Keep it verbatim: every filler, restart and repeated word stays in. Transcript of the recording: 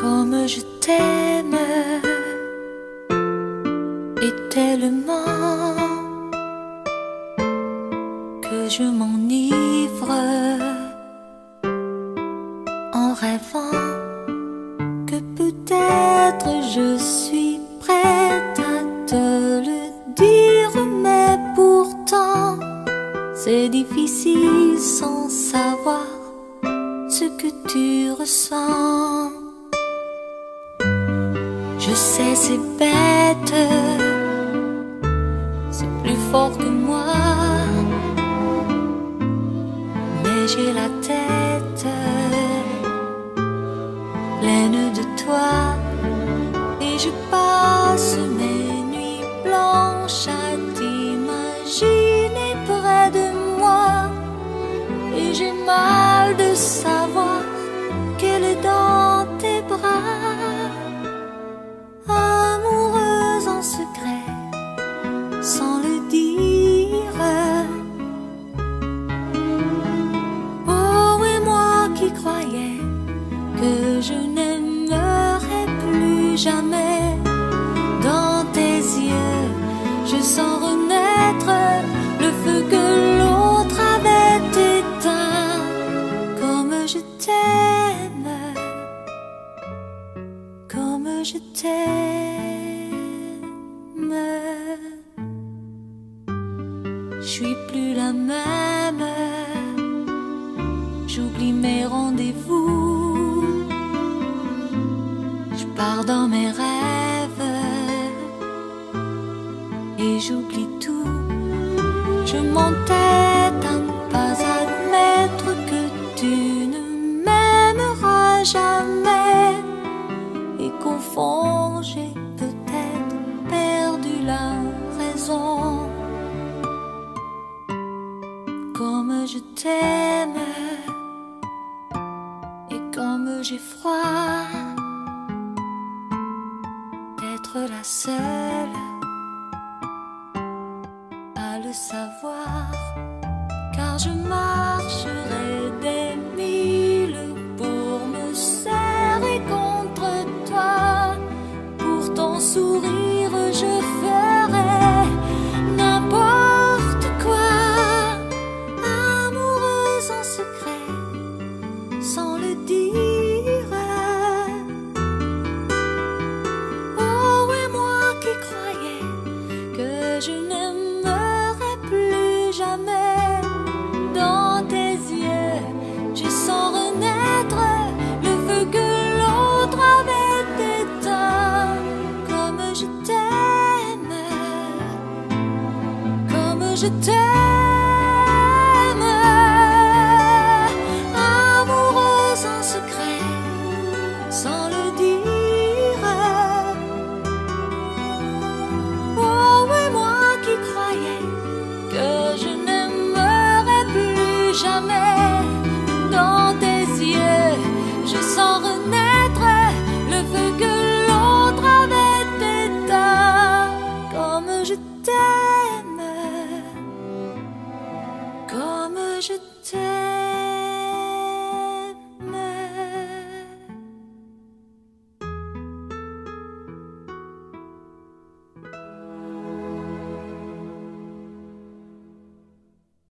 Comme je t'aime et tellement que je m'enivre en rêvant que peut-être je suis prête à te le dire, mais pourtant c'est difficile sans savoir ce que tu ressens. Je sais c'est bête, c'est plus fort que moi, mais j'ai la tête pleine de toi et je passe mes nuits blanches à t'imaginer près de moi. Et j'ai mal de savoir qu'elle est dans tes bras, amoureuse en secret, sans le dire. Oh, et moi qui croyais que je n'aimerais plus jamais, dans tes yeux je sens renaître le feu que l'autre avait éteint. Comme je t'aime, comme je t'aime. Je suis plus la même, j'oublie mes rendez-vous, je pars dans mes rêves et j'oublie tout. Je m'entête à ne pas admettre que tu ne m'aimeras jamais, et qu'au fond j'ai peut-être perdu la raison. Comme je t'aime et comme j'ai froid d'être la seule à le savoir, car je marcherai des milles pour me serrer contre toi. Pour ton sourire je ferai n'importe quoi, amoureuse en secret, sans le dire. Oh, et moi qui croyais que je n'aimerais plus jamais, dans tes yeux je sens renaître le feu que l'autre avait éteint. Comme je t'aime, comme je t'aime, amoureuse en secret, sans le dire. Oh, et moi qui croyais que je n'aimerais plus jamais, dans tes yeux je sens renaître le feu que l'autre avait éteint. Comme je t'aime, comme je t'aime.